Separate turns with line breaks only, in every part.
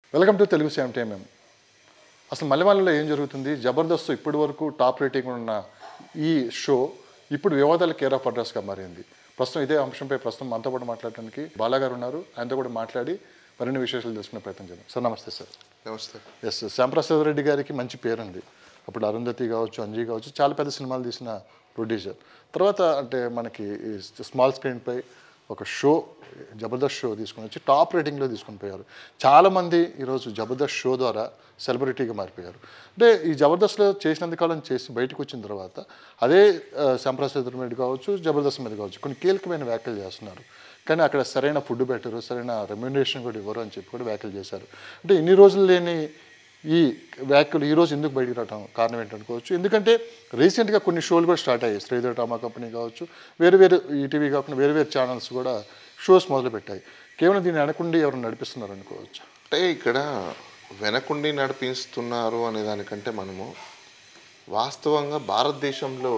Welcome to Telugu same time. అసలు మల్లెమాలలో ఏం జరుగుతుంది? జబర్దస్త్ ఇప్పటి వరకు టాప్ రేటింగ్ ఉన్న ఈ షో ఇప్పుడు వివాదాల కేర్ ఆఫ్ అడ్రస్గా మారింది. ప్రస్తుతం ఇదే అంశంపై మనతో పాటు మాట్లాడడానికి బాలా గారు ఉన్నారు. ఆయనతో కూడా మాట్లాడి మరిన్ని విశేషాలు తెలుసుకునే ప్రయత్నం చేద్దాం. సార్ నమస్తే. సార్
నమస్తే.
ఎస్, శ్యాంప్రసాద్ రెడ్డి గారికి మంచి పేరుంది. అప్పుడు అరుంధతి కావచ్చు, అంజీ కావచ్చు, చాలా పెద్ద సినిమాలు తీసిన ప్రొడ్యూసర్. తర్వాత అంటే మనకి స్మాల్ స్క్రీన్పై ఒక షో, జబర్దస్త్ షో తీసుకుని వచ్చి టాప్ రేటింగ్లో తీసుకొని పోయారు. చాలామంది ఈరోజు జబర్దస్త్ షో ద్వారా సెలబ్రిటీగా మారిపోయారు. అంటే ఈ జబర్దస్త్లో చేసినంతకాలం చేసి బయటకు వచ్చిన తర్వాత అదే శ్యాంప్రసాద్ రెడ్డి కావచ్చు, జబర్దస్త్ మీద కావచ్చు కొన్ని కీలకమైన వ్యాఖ్యలు చేస్తున్నారు. కానీ అక్కడ సరైన ఫుడ్ పెట్టరు, సరైన రెమ్యునరేషన్ కూడా ఇవ్వరు అని చెప్పి కూడా వ్యాఖ్యలు చేశారు. అంటే ఇన్ని రోజులు లేని ఈ వ్యాఖ్యలు ఈరోజు ఎందుకు బయటకు రావడం కారణం ఏంటనుకోవచ్చు. ఎందుకంటే రీసెంట్గా కొన్ని షోలు కూడా స్టార్ట్ అయ్యాయి. శ్రీధర్ డ్రామా కంపెనీ కావచ్చు, వేరు ఈటీవీ కాకుండా వేరు ఛానల్స్ కూడా షోస్ మొదలుపెట్టాయి. కేవలం దీన్ని వెనకుండి ఎవరు నడిపిస్తున్నారు అనుకోవచ్చు.
అంటే ఇక్కడ వెనకుండి నడిపిస్తున్నారు అనే దానికంటే మనము వాస్తవంగా భారతదేశంలో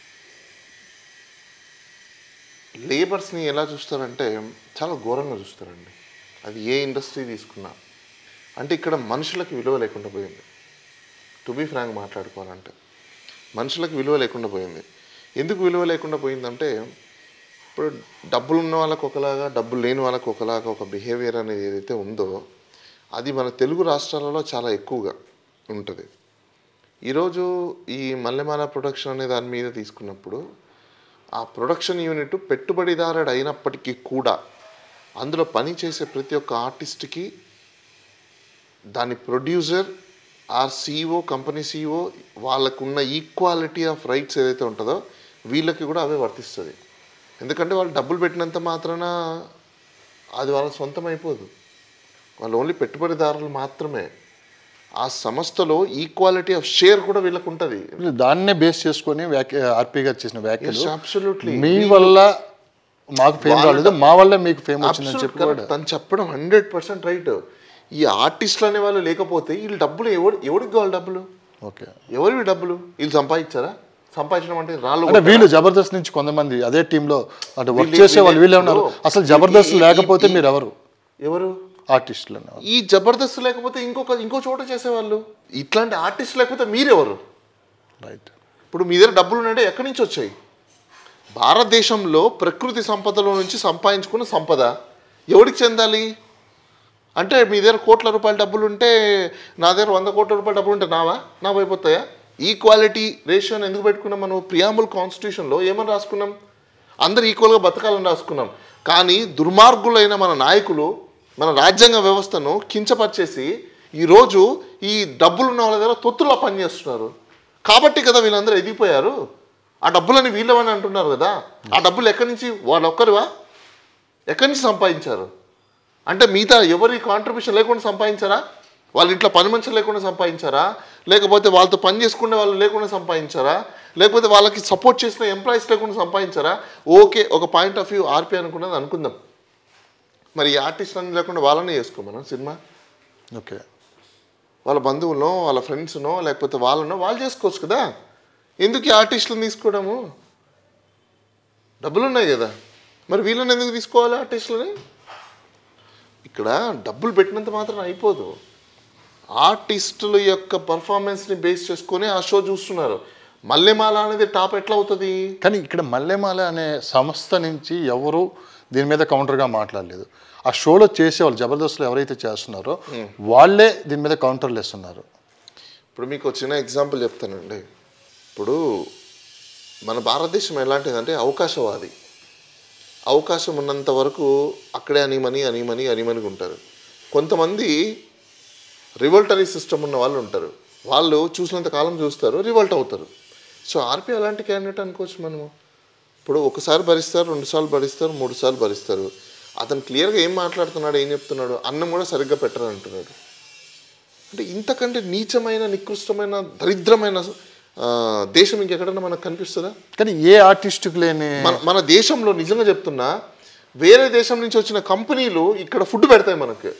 లేబర్స్ని ఎలా చూస్తారంటే చాలా ఘోరంగా చూస్తారండి. అది ఏ ఇండస్ట్రీ తీసుకున్నా. అంటే ఇక్కడ మనుషులకు విలువ లేకుండా పోయింది. టు బీ ఫ్రాంక్ మాట్లాడుకోవాలంటే మనుషులకు విలువ లేకుండా పోయింది. ఎందుకు విలువ లేకుండా పోయిందంటే ఇప్పుడు డబ్బులు ఉన్న వాళ్ళకు ఒకలాగా, డబ్బులు లేని వాళ్ళకు ఒకలాగా ఒక బిహేవియర్ అనేది ఏదైతే ఉందో అది మన తెలుగు రాష్ట్రాలలో చాలా ఎక్కువగా ఉంటుంది. ఈరోజు ఈ మల్లెమాల ప్రొడక్షన్ అనే దాని మీద తీసుకున్నప్పుడు ఆ ప్రొడక్షన్ యూనిట్ పెట్టుబడిదారుడు అయినప్పటికీ కూడా అందులో పని చేసే ప్రతి ఒక్క ఆర్టిస్ట్కి దాని producer or CEO, company CEO వాళ్ళకున్న ఈక్వాలిటీ ఆఫ్ రైట్స్ ఏదైతే ఉంటుందో వీళ్ళకి కూడా అవే వర్తిస్తుంది. ఎందుకంటే వాళ్ళు డబ్బులు పెట్టినంత మాత్రాన అది వాళ్ళ సొంతం అయిపోదు. వాళ్ళు ఓన్లీ పెట్టుబడిదారులు మాత్రమే. ఆ సంస్థలో ఈక్వాలిటీ ఆఫ్ షేర్ కూడా వీళ్ళకు ఉంటుంది.
దాన్నే బేస్ చేసుకొని ఆర్పీ గారు చేసిన వ్యాఖ్యలు
అబ్సల్యూట్లీ
మీ వల్ల మాకు ఫేమ్ రాలేదు, మా వల్ల మీకు ఫేమ్ వచ్చిందని చెప్పి కూడా
తను చెప్పడం 100% రైట్. ఈ ఆర్టిస్టులు అనే వాళ్ళు లేకపోతే వీళ్ళు డబ్బులు ఎవరికి కావాలి? డబ్బులు
ఓకే,
ఎవరివి డబ్బులు? వీళ్ళు సంపాదించారా? సంపాదించడం అంటే రాళ్ళు.
అంటే వీళ్ళు జబర్దస్త్ నుంచి కొంతమంది అదే టీంలో అంటే వర్క్ చేసే వాళ్ళు వీళ్ళే ఉన్నారు. అసలు జబర్దస్త్ లేకపోతే మీరు ఎవరు ఆర్టిస్టులు?
ఈ జబర్దస్త్ లేకపోతే ఇంకో చోట చేసేవాళ్ళు. ఇట్లాంటి ఆర్టిస్ట్ లేకపోతే మీరెవరు?
రైట్.
ఇప్పుడు మీ దగ్గర డబ్బులు ఉన్నాయంటే ఎక్కడి నుంచి వచ్చాయి? భారతదేశంలో ప్రకృతి సంపదలో నుంచి సంపాదించుకున్న సంపద ఎవరికి చెందాలి? అంటే మీ దగ్గర కోట్ల రూపాయల డబ్బులు ఉంటే నా దగ్గర 100 కోట్ల రూపాయల డబ్బులు ఉంటే నావి అయిపోతాయా? ఈక్వాలిటీ రేషియోని ఎందుకు పెట్టుకున్నాం? మనం ప్రియాంబుల్ కాన్స్టిట్యూషన్లో ఏమని రాసుకున్నాం? అందరు ఈక్వల్గా బతకాలని రాసుకున్నాం. కానీ దుర్మార్గులైన మన నాయకులు మన రాజ్యాంగ వ్యవస్థను కించపరిచేసి ఈరోజు ఈ డబ్బులున్న వాళ్ళ దగ్గర తొత్తులా పనిచేస్తున్నారు. కాబట్టి కదా వీళ్ళందరూ ఎదిగిపోయారు. ఆ డబ్బులని వీళ్ళవని అంటున్నారు కదా. ఆ డబ్బులు ఎక్కడి నుంచి? వాళ్ళు ఒక్కరివా? ఎక్కడి నుంచి సంపాదించారు? అంటే మిగతా ఎవరి కాంట్రిబ్యూషన్ లేకుండా సంపాదించారా? వాళ్ళ ఇంట్లో పని మనుషులు లేకుండా సంపాదించారా? లేకపోతే వాళ్ళతో పని చేసుకునే వాళ్ళు లేకుండా సంపాదించారా? లేకపోతే వాళ్ళకి సపోర్ట్ చేసిన ఎంప్లాయీస్ లేకుండా సంపాదించారా? ఓకే, ఒక పాయింట్ ఆఫ్ వ్యూ ఆర్పీ అనుకున్నది అనుకుందాం. మరి ఈ ఆర్టిస్ట్ అని లేకుండా వాళ్ళనే చేసుకోమన్నా సినిమా.
ఓకే,
వాళ్ళ బంధువులనో వాళ్ళ ఫ్రెండ్స్నో లేకపోతే వాళ్ళు చేసుకోవచ్చు కదా. ఎందుకు ఈ ఆర్టిస్టులను తీసుకోవడము? డబ్బులు ఉన్నాయి కదా, మరి వీళ్ళని ఎందుకు తీసుకోవాలి ఆర్టిస్టులని? ఇక్కడ డబ్బులు పెట్టినంత మాత్రం అయిపోదు. ఆర్టిస్టుల యొక్క పర్ఫార్మెన్స్ని బేస్ చేసుకొని ఆ షో చూస్తున్నారు. మల్లెమాల అనేది టాప్ ఎట్లా అవుతుంది?
కానీ ఇక్కడ మల్లెమాల అనే సంస్థ నుంచి ఎవరు దీని మీద కౌంటర్గా మాట్లాడలేదు. ఆ షోలో చేసేవాళ్ళు జబర్దస్త్లో ఎవరైతే చేస్తున్నారో వాళ్ళే దీని మీద కౌంటర్లు వేస్తున్నారు.
ఇప్పుడు మీకు చిన్న ఎగ్జాంపుల్ చెప్తానండి. ఇప్పుడు మన భారతదేశం ఎలాంటిదంటే అవకాశవాది. అవకాశం ఉన్నంత వరకు అక్కడే అనిమని ఉంటారు. కొంతమంది రివల్టరీ సిస్టమ్ ఉన్న వాళ్ళు ఉంటారు. వాళ్ళు చూసినంత కాలం చూస్తారు, రివల్ట్ అవుతారు. సో ఆర్పీ అలాంటి క్యాండిడేట్ అనుకోవచ్చు మనము. ఇప్పుడు ఒకసారి భరిస్తారు, 2 సార్లు భరిస్తారు, 3 సార్లు భరిస్తారు. అతను క్లియర్గా ఏం మాట్లాడుతున్నాడు, ఏం చెప్తున్నాడు? అన్నం కూడా సరిగ్గా పెట్టరు అంటున్నాడు. అంటే ఇంతకంటే నీచమైన, నికృష్టమైన, దరిద్రమైన దేశం ఇంకెక్కడన్నా మనకు కనిపిస్తుందా?
కానీ ఏ ఆర్టిస్టుకు లేని
మన దేశంలో నిజంగా చెప్తున్నా, వేరే దేశం నుంచి వచ్చిన కంపెనీలు ఇక్కడ ఫుడ్ పెడతాయి మనకి.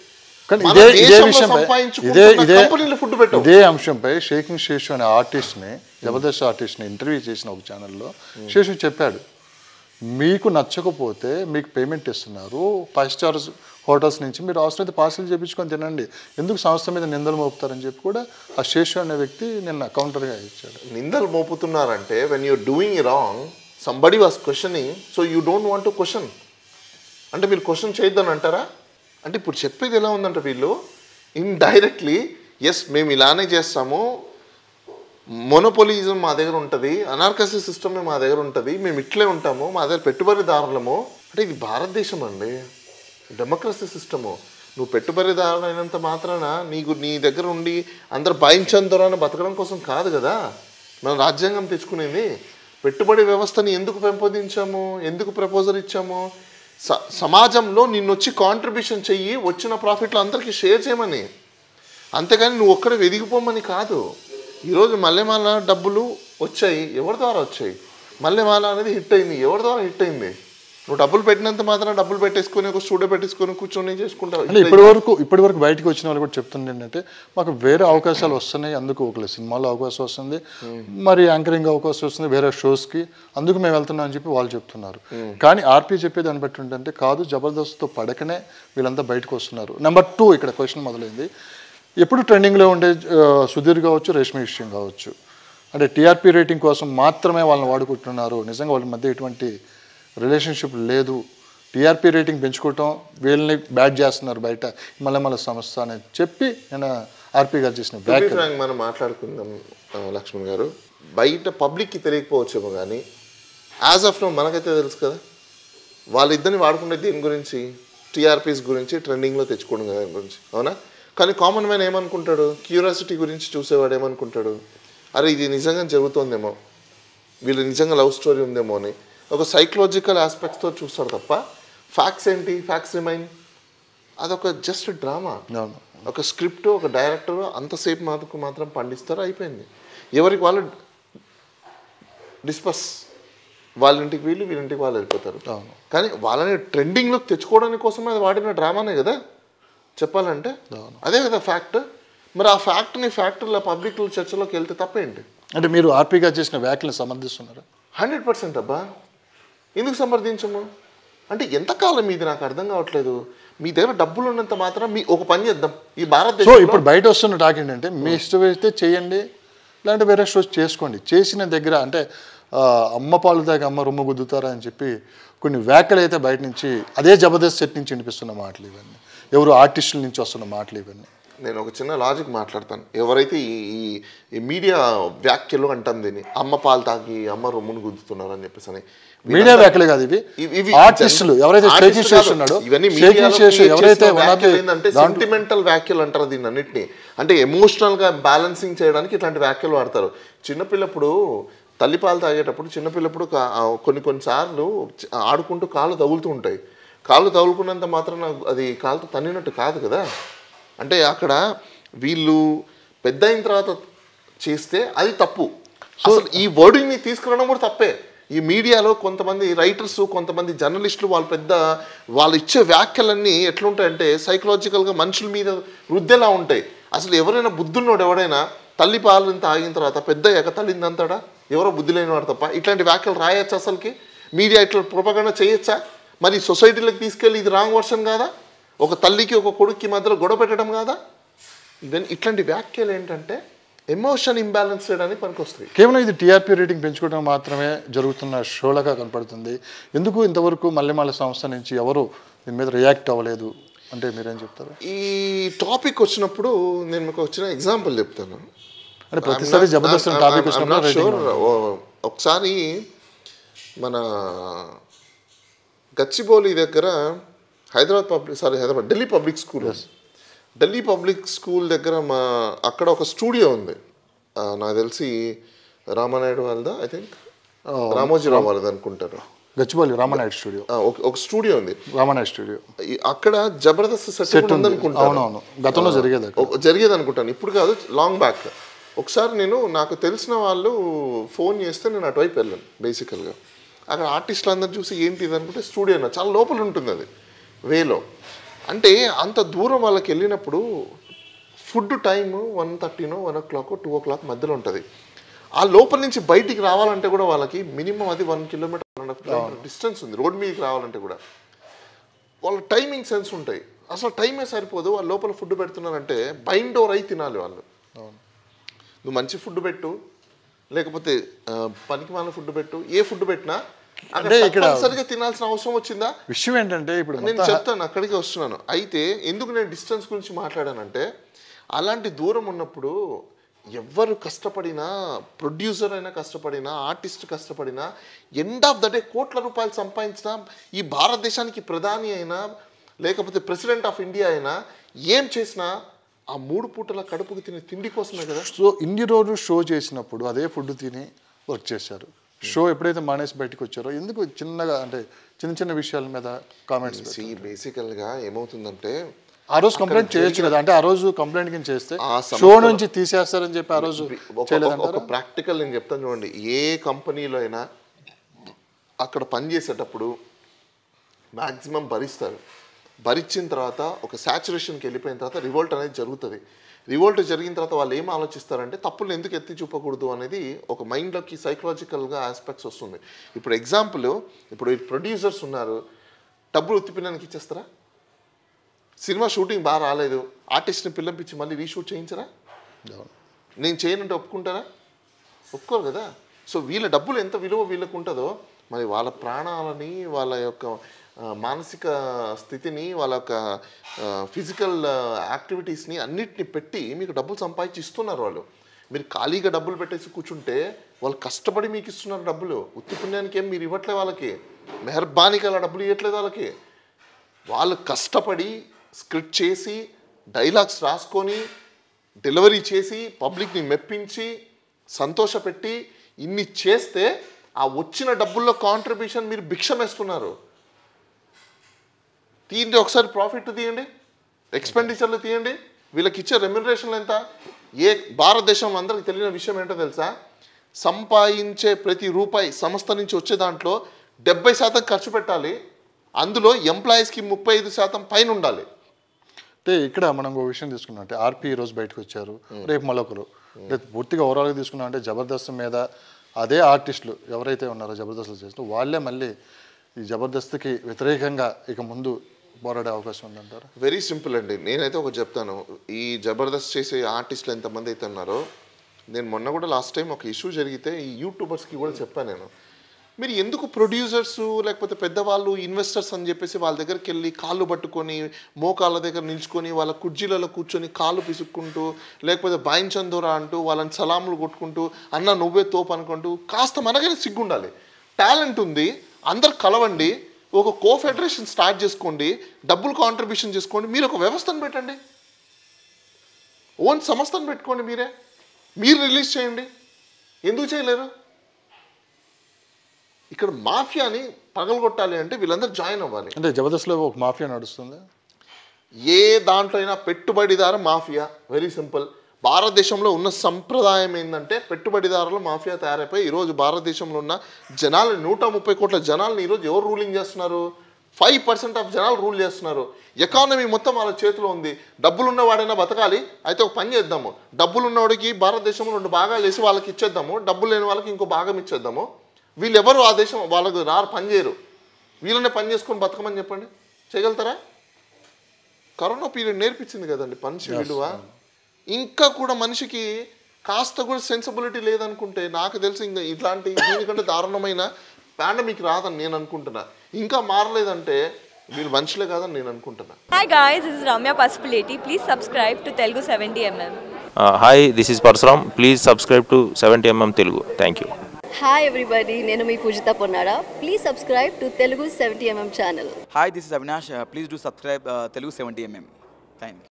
ఇదే అంశంపై షేకింగ్ శేషు అనే ఆర్టిస్ట్ని, జబర్దస్త్ ఆర్టిస్ట్ని ఇంటర్వ్యూ చేసిన ఒక ఛానల్లో శేషు చెప్పాడు, మీకు నచ్చకపోతే మీకు పేమెంట్ ఇస్తున్నారు, 5 స్టార్స్ హోటల్స్ నుంచి మీరు అవసరమైతే పార్సిల్ చేయించుకొని తినండి, ఎందుకు సంస్థ మీద నిందలు మోపుతారని చెప్పి కూడా ఆ శేషు అనే వ్యక్తి నిన్న కౌంటర్గా ఇచ్చాడు.
నిందలు మోపుతున్నారంటే when your doing wrong somebody was questioning, so you don't want to question. అంటే మీరు క్వశ్చన్ చేయొద్దని అంటారా? అంటే ఇప్పుడు చెప్పేది ఎలా ఉందంటే వీళ్ళు ఇండైరెక్ట్లీ ఎస్ మేము ఇలానే చేస్తాము, మొనోపోలిజం మా దగ్గర ఉంటుంది, అనార్కసీ సిస్టమ్ మా దగ్గర ఉంటుంది, మేము ఇట్లే ఉంటాము, మా దగ్గర పెట్టుబడిదారులము. అంటే ఇది భారతదేశం అండి, డెమోక్రసీ సిస్టము. నువ్వు పెట్టుబడిదారులు అయినంత మాత్రాన నీ దగ్గర ఉండి అందరు భావించందరని బతకడం కోసం కాదు కదా మనం రాజ్యాంగం తెచ్చుకునేది. పెట్టుబడి వ్యవస్థని ఎందుకు పెంపొందించాము, ఎందుకు ప్రపోజల్ ఇచ్చాము? సమాజంలో నిన్నొచ్చి కాంట్రిబ్యూషన్ చెయ్యి, వచ్చిన ప్రాఫిట్లు అందరికీ షేర్ చేయమని, అంతేగాని నువ్వు ఒక్కడే వెదిగిపోమని కాదు. ఈరోజు మల్లెమాల డబ్బులు వచ్చాయి, ఎవరి ద్వారా వచ్చాయి? మల్లెమాల అనేది హిట్ అయింది, ఎవరి ద్వారా హిట్ అయింది? నువ్వు డబ్బులు పెట్టినంత మాత్రం డబ్బులు పెట్టేసుకొని ఒక స్టూడియో పెట్టేసుకొని కూర్చొని చేసుకుంటావు.
అంటే ఇప్పటి వరకు బయటకు వచ్చిన వాళ్ళు కూడా చెప్తుంది ఏంటంటే మాకు వేరే అవకాశాలు వస్తున్నాయి, అందుకు ఒక సినిమాలో అవకాశం వస్తుంది, మరి యాంకరింగ్ అవకాశం వస్తుంది వేరే షోస్కి, అందుకు మేము వెళ్తున్నాం అని చెప్పి వాళ్ళు చెప్తున్నారు. కానీ ఆర్పీ చెప్పేది దాన్ని బట్టి ఏంటంటే కాదు, జబర్దస్త్తో పడకనే వీళ్ళంతా బయటకు వస్తున్నారు. నెంబర్ 2 ఇక్కడ క్వశ్చన్ మొదలైంది. ఎప్పుడు ట్రెండింగ్లో ఉండే సుధీర్ కావచ్చు, రేష్మి విషయం కావచ్చు, అంటే టీఆర్పీ రేటింగ్ కోసం మాత్రమే వాళ్ళని వాడుకుంటున్నారు, నిజంగా వాళ్ళ మధ్య ఎటువంటి రిలేషన్షిప్ లేదు, టీఆర్పీ రేటింగ్ పెంచుకోవటం వీళ్ళని బ్యాడ్ చేస్తున్నారు బయట మళ్ళీ సంస్థ అని చెప్పి నేను ఆర్పీ గారు చేసిన బ్యాక్.
మనం మాట్లాడుకుందాం లక్ష్మణ్ గారు, బయట పబ్లిక్కి తెలియకపోవచ్చేమో కానీ యాజ్ ఆఫ్ నో మనకైతే తెలుసు కదా, వాళ్ళిద్దరిని వాడుకునే దీని గురించి, టీఆర్పీస్ గురించి, ట్రెండింగ్లో తెచ్చుకోవడం దాని గురించి, అవునా? కానీ కామన్ మ్యాన్ ఏమనుకుంటాడు, క్యూరియాసిటీ గురించి చూసేవాడు ఏమనుకుంటాడు, అరే ఇది నిజంగా జరుగుతుందేమో, వీళ్ళు నిజంగా లవ్ స్టోరీ ఉందేమో అని ఒక సైకలాజికల్ ఆస్పెక్ట్స్తో చూస్తాడు తప్ప ఫ్యాక్ట్స్ ఏంటి, ఫ్యాక్ట్స్ రిమైన్, అదొక జస్ట్ డ్రామా. ఒక స్క్రిప్ట్, ఒక డైరెక్టర్ అంతసేపు మాత్రం పండిస్తారు, అయిపోయింది. ఎవరికి వాళ్ళు డిస్పస్, వాళ్ళ ఇంటికి వీళ్ళింటికి వాళ్ళు వెళ్ళిపోతారు. కానీ వాళ్ళని ట్రెండింగ్లోకి తెచ్చుకోవడానికి కోసమే అది వాడిన డ్రామానే కదా చెప్పాలంటే, అదే కదా ఫ్యాక్ట్. మరి ఆ ఫ్యాక్టర్ల పబ్లిక్ చర్చలోకి వెళ్తే తప్పేంటి?
అంటే మీరు ఆర్పీగా చేసిన వ్యాఖ్యలను సమర్థిస్తున్నారు?
100% అబ్బా, ఎందుకు సమర్థించము? అంటే ఎంతకాలం ఇది నాకు అర్థం కావట్లేదు. మీ దగ్గర డబ్బులు ఉన్నంత మాత్రం మీ ఒక పని చేద్దాం ఈ భారతదేశం.
సో ఇప్పుడు బయట వస్తున్న టాక్ ఏంటంటే మీ ఇష్టం అయితే చేయండి, లేదంటే వేరే షోస్ చేసుకోండి, చేసిన దగ్గర అంటే అమ్మ పాలు దాకా అమ్మ రొమ్ము గుద్దుతారా అని చెప్పి కొన్ని వ్యాఖ్యలు అయితే బయట నుంచి అదే జబర్దస్త్ సెట్ నుంచి వినిపిస్తున్న మాటలు ఇవన్నీ, ఎవరు ఆర్టిస్టుల నుంచి వస్తున్న మాటలు ఇవన్నీ.
నేను ఒక చిన్న లాజిక్ మాట్లాడతాను. ఎవరైతే ఈ మీడియా వ్యాఖ్యలు అంటాం దీన్ని, అమ్మ పాలు తాగి అమ్మ రొమ్మును గుద్దుతున్నారు అని చెప్పేసి అని,
మీడియా వ్యాఖ్యలే కాదు ఇవి, ఆర్టిస్టులు ఎవరైతే
సెంటిమెంటల్ వ్యాఖ్యలు అంటారు దీన్ని అన్నింటినీ. అంటే ఎమోషనల్గా బ్యాలెన్సింగ్ చేయడానికి ఇట్లాంటి వ్యాఖ్యలు వాడతారు. చిన్నపిల్లప్పుడు తల్లిపాలు తాగేటప్పుడు చిన్నపిల్లప్పుడు కొన్నిసార్లు ఆడుకుంటూ కాళ్ళు తగులుతూ ఉంటాయి. కాళ్ళు తగులుకున్నంత మాత్రం అది కాళ్ళతో తన్నినట్టు కాదు కదా. అంటే అక్కడ వీళ్ళు పెద్ద అయిన తర్వాత చేస్తే అది తప్పు. అసలు ఈ వర్డింగ్ని తీసుకురావడం కూడా తప్పే. ఈ మీడియాలో కొంతమంది రైటర్స్, కొంతమంది జర్నలిస్టులు వాళ్ళు ఇచ్చే వ్యాఖ్యలన్నీ ఎట్లుంటాయంటే సైకలాజికల్గా మనుషుల మీద వృద్ధేలా ఉంటాయి. అసలు ఎవరైనా బుద్ధున్నోడు ఎవడైనా తల్లి పాలను తాగిన తర్వాత పెద్ద అయ్యాక తల్లింది అంతాడా? ఎవరో బుద్ధి లేనివాడు తప్ప ఇట్లాంటి వ్యాఖ్యలు రాయొచ్చు? అసలుకి మీడియా ఇట్లా ప్రొపగండా చేయొచ్చా? మరి సొసైటీలోకి తీసుకెళ్ళి ఇది రాంగ్ వర్షన్ కాదా? ఒక తల్లికి ఒక కొడుక్కి మధ్యలో గొడవ పెట్టడం కాదా? ఇట్లాంటి వ్యాఖ్యలు ఏంటంటే ఎమోషన్ ఇంబ్యాలెన్స్ చేయడానికి పనికొస్తాయి.
కేవలం ఇది టీఆర్పీ రేటింగ్ పెంచుకోవడం మాత్రమే జరుగుతున్న షోలాగా కనపడుతుంది. ఎందుకు ఇంతవరకు మల్లెమాల సంస్థ నుంచి ఎవరు దీని మీద రియాక్ట్ అవ్వలేదు అంటే మీరేం చెప్తారు?
ఈ టాపిక్ వచ్చినప్పుడు నేను మీకు వచ్చిన ఎగ్జాంపుల్ చెప్తాను.
అంటే ప్రతిసారి జబర్దస్త్ టాపిక్ వచ్చినప్పుడు
ఒకసారి మన గచ్చిబౌలి దగ్గర ఢిల్లీ పబ్లిక్ స్కూల్ దగ్గర అక్కడ ఒక స్టూడియో ఉంది. నాకు తెలిసి రామానాయుడు వాళ్ళదా, ఐ థింక్ రామోజీరావు వాళ్ళది అనుకుంటారు.
గచ్చిబౌలి రామానాయుడు స్టూడియో
ఒక స్టూడియో ఉంది,
రామానాయుడు స్టూడియో.
అక్కడ జబర్దస్త్ సెట్
ఉందనుకుంటాను, గతంలో
జరిగేది అనుకుంటాను, ఇప్పుడు కాదు, లాంగ్ బ్యాక్. ఒకసారి నాకు తెలిసిన వాళ్ళు ఫోన్ చేస్తే నేను అటువైపు వెళ్ళాను. బేసికల్గా అక్కడ ఆర్టిస్టులు అందరూ చూసి ఏంటి ఇది అనుకుంటే స్టూడియో చాలా లోపల ఉంటుంది అది వేలో. అంటే అంత దూరం వాళ్ళకి వెళ్ళినప్పుడు ఫుడ్ టైము 1:30, 1 o'clock, 2 o'clock మధ్యలో ఉంటుంది. ఆ లోపల నుంచి బయటికి రావాలంటే కూడా వాళ్ళకి మినిమం అది 1 kilometer, 1.5 kilometer డిస్టెన్స్ ఉంది రోడ్ మీదకి రావాలంటే కూడా. వాళ్ళ టైమింగ్ సెన్స్ ఉంటాయి. అసలు టైమే సరిపోదు. వాళ్ళు లోపల ఫుడ్ పెడుతున్నారంటే బైండ్ ఓవర్ అయి తినాలి వాళ్ళు. నువ్వు మంచి ఫుడ్ పెట్టు, లేకపోతే పనికి మాలిన ఫుడ్ పెట్టు, ఏ ఫుడ్ పెట్టినా అంటే ఇక్కడ సరిగా తినాల్సిన అవసరం వచ్చిందా?
విషయం ఏంటంటే ఇప్పుడు
నేను చెప్తాను, అక్కడికి వస్తున్నాను. అయితే ఎందుకు నేను డిస్టెన్స్ గురించి మాట్లాడానంటే, అలాంటి దూరం ఉన్నప్పుడు ఎవరు కష్టపడినా, ప్రొడ్యూసర్ అయినా కష్టపడినా, ఆర్టిస్ట్ కష్టపడినా, ఎండ్ ఆఫ్ ద డే కోట్ల రూపాయలు సంపాదించినా, ఈ భారతదేశానికి ప్రధాని అయినా లేకపోతే ప్రెసిడెంట్ ఆఫ్ ఇండియా అయినా ఏం చేసినా ఆ 3 పూటల కడుపుకు తినే తిండి కోసమే కదా.
సో ఇన్ని రోజులు షో చేసినప్పుడు అదే ఫుడ్ తిని వర్క్ చేశారు. షో ఎప్పుడైతే మానేసి బయటకు వచ్చారో ఎందుకు చిన్నగా అంటే చిన్న చిన్న విషయాల మీద కామెంట్స్?
బేసికల్గా ఏమవుతుందంటే,
ఆ రోజు కంప్లైంట్ చేయొచ్చు కదా, అంటే ఆ రోజు కంప్లైంట్ కింద చేస్తే షో నుంచి తీసేస్తారని చెప్పి ఆ రోజు
ఒక ప్రాక్టికల్ నేను చెప్తాను చూడండి. ఏ కంపెనీలో అయినా అక్కడ పనిచేసేటప్పుడు మ్యాక్సిమం భరిస్తారు. భరించిన తర్వాత ఒక సాచురేషన్కి వెళ్ళిపోయిన తర్వాత రివోల్ట్ అనేది జరుగుతుంది. రివోల్ట్ జరిగిన తర్వాత వాళ్ళు ఏం ఆలోచిస్తారంటే తప్పులు ఎందుకు ఎత్తి చూపకూడదు అనేది ఒక మైండ్లోకి సైకలాజికల్గా ఆస్పెక్ట్స్ వస్తుంది. ఇప్పుడు ఎగ్జాంపుల్, ఇప్పుడు ప్రొడ్యూసర్స్ ఉన్నారు, డబ్బులు ఉత్తిపినానికి ఇచ్చేస్తారా? సినిమా షూటింగ్ బాగా రాలేదు, ఆర్టిస్ట్ని పిల్లంపించి మళ్ళీ రీషూట్ చేయించరా? నేను చేయనంటే ఒప్పుకుంటారా? ఒప్పుకోరు కదా. సో వీళ్ళ డబ్బులు ఎంత విలువ వీళ్ళకు ఉంటుందో, మరి వాళ్ళ ప్రాణాలని, వాళ్ళ యొక్క మానసిక స్థితిని, వాళ్ళ యొక్క ఫిజికల్ యాక్టివిటీస్ని అన్నిటిని పెట్టి మీకు డబ్బులు సంపాదించి ఇస్తున్నారు వాళ్ళు. మీరు ఖాళీగా డబ్బులు పెట్టేసి కూర్చుంటే వాళ్ళు కష్టపడి మీకు ఇస్తున్నారు డబ్బులు. ఉత్తి పుణ్యానికి ఏం మీరు ఇవ్వట్లేదు వాళ్ళకి, మెహర్బానికి అలా డబ్బులు ఇవ్వట్లేదు వాళ్ళకి. వాళ్ళు కష్టపడి స్క్రిప్ట్ చేసి, డైలాగ్స్ రాసుకొని, డెలివరీ చేసి, పబ్లిక్ని మెప్పించి, సంతోషపెట్టి ఇన్ని చేస్తే ఆ వచ్చిన డబ్బుల్లో కాంట్రిబ్యూషన్ మీరు భిక్షమేస్తున్నారు. తీయండి ఒకసారి, ప్రాఫిట్ తీయండి, ఎక్స్పెండిచర్లు తీయండి, వీళ్ళకి ఇచ్చే రెమ్యునరేషన్లు ఎంత? ఏ భారతదేశంలో అందరికి తెలియని విషయం ఏంటో తెలుసా? సంపాదించే ప్రతి రూపాయి సంస్థ నుంచి వచ్చే దాంట్లో 70% ఖర్చు పెట్టాలి, అందులో ఎంప్లాయీస్కి 35% పైన ఉండాలి.
అంటే ఇక్కడ మనం ఒక విషయం తీసుకున్నాం అంటే ఆర్పీ ఈరోజు బయటకు వచ్చారు, రేపు మరొకరు. అంటే పూర్తిగా ఓవరాల్గా తీసుకున్నాం అంటే జబర్దస్త్ మీద అదే ఆర్టిస్టులు ఎవరైతే ఉన్నారో జబర్దస్త్లో చేస్తూ వాళ్ళే మళ్ళీ ఈ జబర్దస్త్కి వ్యతిరేకంగా ఇక ముందు పోరాడే అవకాశం ఉందంటారు?
వెరీ సింపుల్ అండి. నేనైతే ఒకటి చెప్తాను, ఈ జబర్దస్త్ చేసే ఆర్టిస్టులు ఎంతమంది అయితే ఉన్నారో, నేను మొన్న కూడా లాస్ట్ టైం ఒక ఇష్యూ జరిగితే ఈ యూట్యూబర్స్కి కూడా చెప్పాను నేను, మీరు ఎందుకు ప్రొడ్యూసర్స్ లేకపోతే పెద్దవాళ్ళు ఇన్వెస్టర్స్ అని చెప్పేసి వాళ్ళ దగ్గరికి వెళ్ళి కాళ్ళు పట్టుకొని, మోకాళ్ళ దగ్గర నిల్చుకొని, వాళ్ళ కుర్జీలలో కూర్చొని కాళ్ళు పిసుక్కుంటూ, లేకపోతే బాయించందోరా అంటూ వాళ్ళని సలాములు కొట్టుకుంటూ, అన్న నువ్వే తోపు అనుకుంటూ, కాస్త మనగానే సిగ్గుండాలి. టాలెంట్ ఉంది, అందరు కలవండి, ఒక కోఫెడరేషన్ స్టార్ట్ చేసుకోండి, డబ్బులు కాంట్రిబ్యూషన్ చేసుకోండి, మీరు ఒక వ్యవస్థను పెట్టండి, ఓన్ సంస్థను పెట్టుకోండి, మీరు రిలీజ్ చేయండి. ఎందుకు చేయలేరు? ఇక్కడ మాఫియాని పగలగొట్టాలి అంటే వీళ్ళందరూ జాయిన్ అవ్వాలి.
అంటే జబర్దస్త్లో ఒక మాఫియా నడుస్తుంది.
ఏ దాంట్లో అయినా పెట్టుబడిదారు మాఫియా. Very simple. భారతదేశంలో ఉన్న సంప్రదాయం ఏంటంటే పెట్టుబడిదారుల మాఫియా తయారైపోయి ఈరోజు భారతదేశంలో ఉన్న జనాలు 130 కోట్ల జనాలను ఈరోజు ఎవరు రూలింగ్ చేస్తున్నారు? 5% ఆఫ్ జనాలు రూల్ చేస్తున్నారు. ఎకానమీ మొత్తం వాళ్ళ చేతిలో ఉంది. డబ్బులున్న వాడైనా బతకాలి, అయితే ఒక పని చేద్దాము, డబ్బులున్నవాడికి భారతదేశంలో 2 భాగాలు వేసి వాళ్ళకి ఇచ్చేద్దాము, డబ్బులు లేని వాళ్ళకి ఇంకో భాగం ఇచ్చేద్దాము. వీళ్ళెవరు ఆ దేశం వాళ్ళకు పని చేయరు, వీళ్ళనే పని చేసుకొని బతకమని చెప్పండి, చేయగలుగుతారా? కరోనా పీరియడ్ నేర్పించింది కదండి మనిషి విలువ. ఇంకా కూడా మనిషికి కాస్త కూడా సెన్సిబిలిటీ లేదనుకుంటే నాకు తెలిసి ఇంకా ఇట్లాంటి దీనికంటే దారుణమైన పాండమిక్ రాదని నేను అనుకుంటున్నా. ఇంకా మారలేదంటే వీళ్ళు మనుషులే కాదని నేను అనుకుంటున్నా.
Hi guys, this is Ramya Pasupuleti. Please subscribe to Telugu 70mm.
Hi, this is Parsuram. Please subscribe to 70mm Telugu. Thank you.
Hi everybody, నేను మీ పూజిత Ponnada. Please subscribe to Telugu 70mm channel.
Hi, this is Avinash. Please do subscribe Telugu 70mm. Thank you.